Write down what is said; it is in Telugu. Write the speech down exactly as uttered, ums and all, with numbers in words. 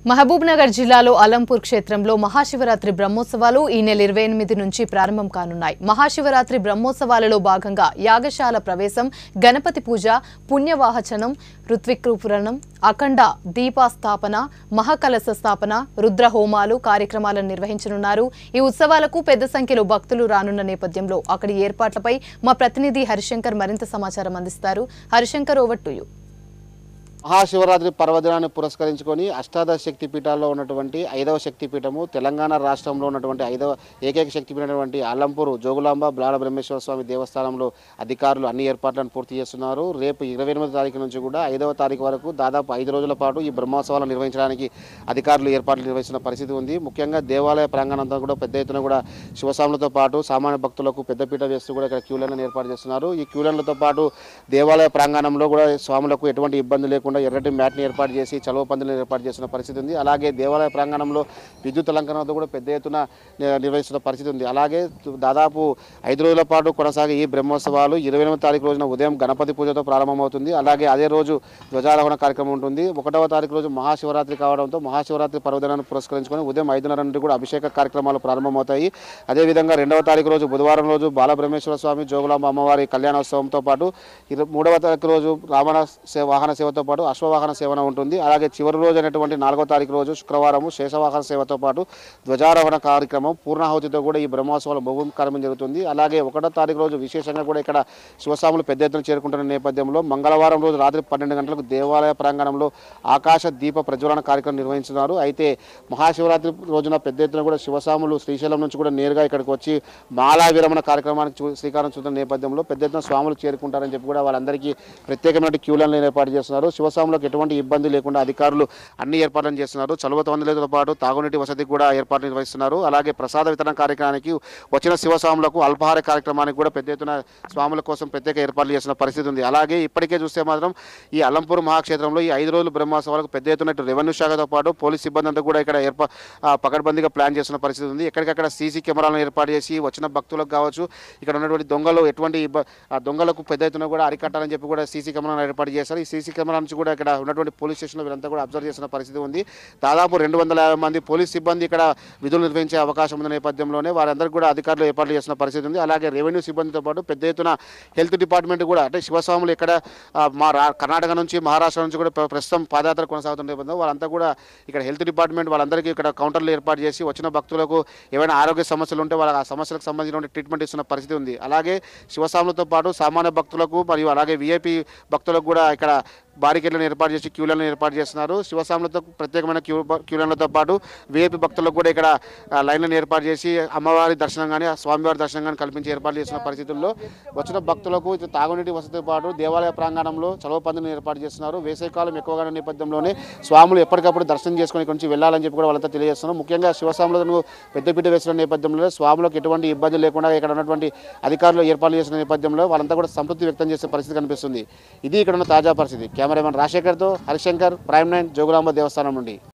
మహబూబ్ నగర్ జిల్లాలో అలంపూర్ క్షేత్రంలో మహాశివరాత్రి బ్రహ్మోత్సవాలు ఈ నెల ఇరవై ఎనిమిది నుంచి ప్రారంభం కానున్నాయి. మహాశివరాత్రి బ్రహ్మోత్సవాలలో భాగంగా యాగశాల ప్రవేశం, గణపతి పూజ, పుణ్యవాహచనం, ఋత్విక్రూపురణం, అఖండ దీపాస్థాపన, మహాకలశ స్థాపన, రుద్ర హోమాలు కార్యక్రమాలను నిర్వహించనున్నారు. ఈ ఉత్సవాలకు పెద్ద సంఖ్యలో భక్తులు రానున్న నేపథ్యంలో అక్కడి ఏర్పాట్లపై మా ప్రతినిధి హరిశంకర్ మరింత సమాచారం అందిస్తారు. Harishankar, over to you. Mahashivratri పర్వదినాన్ని పురస్కరించుకొని అష్టాదశ శక్తి పీఠాల్లో ఉన్నటువంటి ఐదవ శక్తిపీఠము, తెలంగాణ రాష్ట్రంలో ఉన్నటువంటి ఐదవ ఏకైక శక్తిపీఠమైనటువంటి అలంపూర్ జోగులాంబ బాల బ్రహ్మేశ్వర స్వామి దేవస్థానంలో అధికారులు అన్ని ఏర్పాట్లను పూర్తి చేస్తున్నారు. రేపు ఇరవై ఎనిమిది తారీఖు నుంచి కూడా ఐదవ తారీఖు వరకు దాదాపు ఐదు రోజుల పాటు ఈ బ్రహ్మోత్సవాలను నిర్వహించడానికి అధికారులు ఏర్పాట్లు నిర్వహిస్తున్న పరిస్థితి ఉంది. ముఖ్యంగా దేవాలయ ప్రాంగణంతో కూడా పెద్ద ఎత్తున కూడా శివస్వాములతో పాటు సామాన్య భక్తులకు పెద్దపీట వేస్తూ కూడా ఇక్కడ క్యూలైన్లను ఏర్పాటు చేస్తున్నారు. ఈ క్యూలైన్లతో పాటు దేవాలయ ప్రాంగణంలో కూడా స్వాములకు ఎటువంటి ఇబ్బంది లేకుండా ఎర్రటి మ్యాట్ని ఏర్పాటు చేసి చలువ పందులను ఏర్పాటు చేస్తున్న పరిస్థితి ఉంది. అలాగే దేవాలయ ప్రాంగణంలో విద్యుత్ అలంకరణతో కూడా పెద్ద ఎత్తున నిర్వహిస్తున్న పరిస్థితి ఉంది. అలాగే దాదాపు ఐదు రోజుల పాటు కొనసాగే ఈ బ్రహ్మోత్సవాలు ఇరవై ఎనిమిది తారీఖు రోజున ఉదయం గణపతి పూజతో ప్రారంభమవుతుంది. అలాగే అదే రోజు ధ్వజారోహణ కార్యక్రమం ఉంటుంది. ఒకటవ తారీఖు రోజు మహాశివరాత్రి కావడంతో మహాశివరాత్రి పర్వదినాన్ని పురస్కరించుకొని ఉదయం ఐదున్నర నుండి కూడా అభిషేక కార్యక్రమాలు ప్రారంభమవుతాయి. అదేవిధంగా రెండవ తారీఖు రోజు బుధవారం రోజు బాలబ్రహ్మేశ్వర స్వామి జోగులాంబ అమ్మవారి కళ్యాణోత్సవంతో పాటు మూడవ తారీఖు రోజు రావణ వాహన సేవతో పాటు అశ్వవాహన సేవన ఉంటుంది. అలాగే చివరి రోజు అయినటువంటి నాలుగో తారీఖు రోజు శుక్రవారము శేషవాహన సేవతో పాటు ధ్వజారోహణ కార్యక్రమం పూర్ణాహుతితో కూడా ఈ బ్రహ్మోత్సవాలు ముగింపు కార్యక్రమం జరుగుతుంది. అలాగే ఒకటో తారీఖు రోజు విశేషంగా కూడా ఇక్కడ శివస్వాములు పెద్ద ఎత్తున చేరుకుంటున్న నేపథ్యంలో మంగళవారం రోజు రాత్రి పన్నెండు గంటలకు దేవాలయ ప్రాంగణంలో ఆకాశ దీప ప్రజ్వలన కార్యక్రమం నిర్వహించున్నారు. అయితే మహాశివరాత్రి రోజున పెద్ద ఎత్తున కూడా శివస్వాములు శ్రీశైలం నుంచి కూడా నేరుగా ఇక్కడికి వచ్చి మాలా విరమణ కార్యక్రమానికి శ్రీకారం చుట్టిన నేపథ్యంలో పెద్ద ఎత్తున స్వాములు చేరుకుంటారని చెప్పి కూడా వాళ్ళందరికీ ప్రత్యేకమైన క్యూలను ఏర్పాటు చేస్తున్నారు. శివస్వాములకు ఎటువంటి ఇబ్బంది లేకుండా అధికారులు అన్ని ఏర్పాట్లను చేస్తున్నారు. చలువ తొందరలతో పాటు తాగునీటి వసతికి కూడా ఏర్పాట్లు నిర్వహిస్తున్నారు. అలాగే ప్రసాద వితరణ కార్యక్రమానికి వచ్చిన శివస్వాములకు అల్పాహార కార్యక్రమానికి కూడా పెద్ద ఎత్తున స్వాముల కోసం ప్రత్యేక ఏర్పాట్లు చేసిన పరిస్థితి ఉంది. అలాగే ఇప్పటికే చూస్తే మాత్రం ఈ అలంపూర్ మహాక్షేత్రంలో ఈ ఐదు రోజులు బ్రహ్మోత్సవాలకు పెద్ద ఎత్తున రెవెన్యూ శాఖతో పాటు పోలీస్ సిబ్బంది అంతా కూడా ఇక్కడ ఏర్పా పకడ్బందీగా ప్లాన్ చేస్తున్న పరిస్థితి ఉంది. ఎక్కడికక్కడ సీసీ కెమెరాలను ఏర్పాటు చేసి వచ్చిన భక్తులకు కావచ్చు, ఇక్కడ ఉన్నటువంటి దొంగలు ఎటువంటి దొంగలకు పెద్ద ఎత్తున కూడా అరికట్టాలని చెప్పి కూడా సీసీ కెమెరాలను ఏర్పాటు చేశారు. ఈ సీసీ కెమెరా నుంచి కూడా ఇక్కడ ఉన్నటువంటి పోలీస్ స్టేషన్లో వీరంతా కూడా అబ్జర్వ్ చేసిన పరిస్థితి ఉంది. దాదాపు రెండు వందల యాభై మంది పోలీస్ సిబ్బంది ఇక్కడ విధులు నిర్వహించే అవకాశం ఉన్న నేపథ్యంలోనే వారందరికీ కూడా అధికారులు ఏర్పాట్లు చేసిన పరిస్థితి ఉంది. అలాగే రెవెన్యూ సిబ్బందితో పాటు పెద్ద ఎత్తున హెల్త్ డిపార్ట్మెంట్ కూడా అంటే శివస్వాములు ఇక్కడ మా కర్ణాటక నుంచి మహారాష్ట్ర నుంచి కూడా ప్రస్తుతం పాదయాత్ర కొనసాగుతున్న నేపథ్యంలో వాళ్ళంతా కూడా ఇక్కడ హెల్త్ డిపార్ట్మెంట్ వాళ్ళందరికీ ఇక్కడ కౌంటర్లు ఏర్పాటు చేసి వచ్చిన భక్తులకు ఏమైనా ఆరోగ్య సమస్యలు ఉంటే వాళ్ళ ఆ సమస్యలకు సంబంధించిన ట్రీట్మెంట్ ఇస్తున్న పరిస్థితి ఉంది. అలాగే శివస్వాములతో పాటు సామాన్య భక్తులకు మరియు అలాగే వీఐపీ భక్తులకు కూడా ఇక్కడ బారికేడ్లను ఏర్పాటు చేసి క్యూలను ఏర్పాటు చేస్తున్నారు. శివస్వాములతో ప్రత్యేకమైన క్యూ క్యూలన్లతో పాటు వీఐపీ భక్తులకు కూడా ఇక్కడ లైన్లను ఏర్పాటు చేసి అమ్మవారి దర్శనం కానీ స్వామివారి దర్శనం కానీ కల్పించి ఏర్పాటు చేసిన పరిస్థితుల్లో వచ్చిన భక్తులకు తాగునీటి వసతితో పాటు దేవాలయ ప్రాంగణంలో చలువ పందిని ఏర్పాటు చేస్తున్నారు. వేసవికాలం ఎక్కువగా ఉన్న నేపథ్యంలోనే స్వాములు ఎప్పటికప్పుడు దర్శనం చేసుకుని ఇక్కడ నుంచి వెళ్ళాలని చెప్పి కూడా వాళ్ళంతా తెలియజేస్తున్నారు. ముఖ్యంగా శివస్వాములను పెద్దపీట వేసిన నేపథ్యంలో స్వాములకు ఎటువంటి ఇబ్బంది లేకుండా ఇక్కడ ఉన్నటువంటి అధికారులు ఏర్పాటు చేసిన నేపథ్యంలో వాళ్ళంతా కూడా సంతృప్తి వ్యక్తం చేసే పరిస్థితి కనిపిస్తుంది. ఇది ఇక్కడ ఉన్న తాజా పరిస్థితి. కెమెరామెన్ రాజశేఖర్తో హరిశంకర్, ప్రైమ్ నైన్, జోగులాంబ దేవస్థానం నుండి.